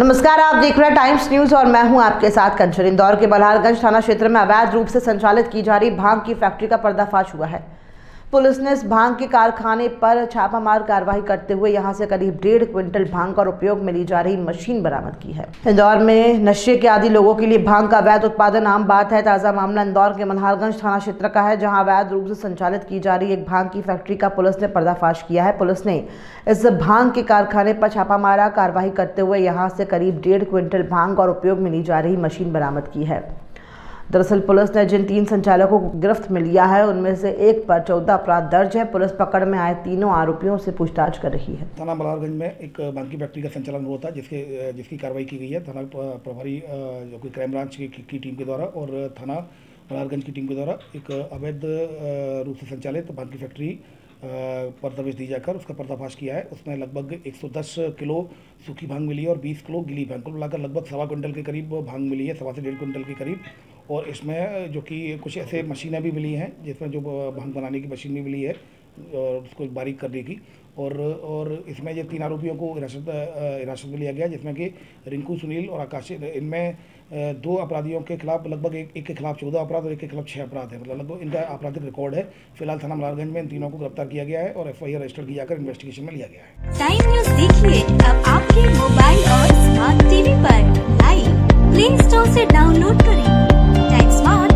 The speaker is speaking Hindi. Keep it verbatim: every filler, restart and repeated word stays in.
नमस्कार, आप देख रहे हैं टाइम्स न्यूज और मैं हूं आपके साथ कंचन। इंदौर के बल्हारगंज थाना क्षेत्र में अवैध रूप से संचालित की जा रही भांग की फैक्ट्री का पर्दाफाश हुआ है। पुलिस ने इस भांग के कारखाने पर छापामार कार्रवाई करते हुए यहां से करीब डेढ़ क्विंटल भांग और उपयोग में ली जा रही मशीन बरामद की है। इंदौर में नशे के आदी लोगों के लिए भांग का अवैध उत्पादन आम बात है। ताजा मामला इंदौर के बल्हारगंज थाना क्षेत्र का है, जहां अवैध रूप से संचालित की जा रही एक भांग की फैक्ट्री का पुलिस ने पर्दाफाश किया है। पुलिस ने इस भांग के कारखाने पर छापा मारा। कार्रवाई करते हुए यहां से करीब डेढ़ क्विंटल भांग और उपयोग में ली जा रही मशीन बरामद की है। दरअसल पुलिस ने जिन तीन संचालकों को गिरफ्त में लिया है, उनमें से एक पर चौदह अपराध दर्ज है। पुलिस पकड़ में आए तीनों आरोपियों से पूछताछ कर रही है। थाना बल्हारगंज में एक भांग की फैक्ट्री का संचालन हुआ था, जिसके जिसकी कार्रवाई की गई है थाना प्रभारी जो कि क्राइम ब्रांच की, की टीम के द्वारा और थाना बल्हारगंज की टीम के द्वारा एक अवैध रूप से संचालित भांग की फैक्ट्री पर दबिश दी जाकर उसका पर्दाफाश किया है। उसमें लगभग एक सौ दस किलो सूखी भांग मिली है और बीस किलो गीली भांग, कुल मिलाकर लगभग सवा क्विंटल के करीब भांग मिली है, सवा से डेढ़ क्विंटल के करीब। और इसमें जो कि कुछ ऐसे मशीनें भी मिली हैं, जिसमें जो भांग बनाने की मशीन भी मिली है और उसको बारीक करने की। और और इसमें ये तीन आरोपियों को हिरासत हिरासत में लिया गया, जिसमें कि रिंकू, सुनील और आकाश। इनमें दो अपराधियों के खिलाफ लगभग एक, एक के खिलाफ चौदह अपराध और एक के खिलाफ छः अपराध है। मतलब लगभग इनका आपराधिक रिकॉर्ड है। फिलहाल थाना बल्हारगंज में इन तीनों को गिरफ्तार किया गया है और एफ आई आर रजिस्टर की जाकर इन्वेस्टिगेशन में लिया गया है। टाइम न्यूज देखिए अब आपके मोबाइल और स्मार्ट टीवी पर लाइव प्ले स्टोर से डाउनलोड करें टाइम स्मार्ट।